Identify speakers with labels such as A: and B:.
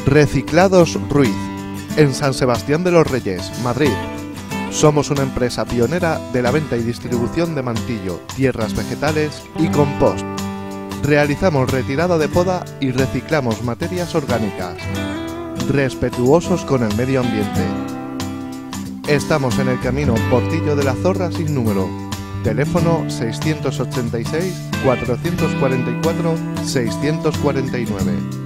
A: Reciclados Ruiz, en San Sebastián de los Reyes, Madrid. Somos una empresa pionera de la venta y distribución de mantillo, tierras vegetales y compost. Realizamos retirada de poda y reciclamos materias orgánicas, respetuosos con el medio ambiente. Estamos en el camino Portillo de la Zorra sin número. Teléfono 686 444 649.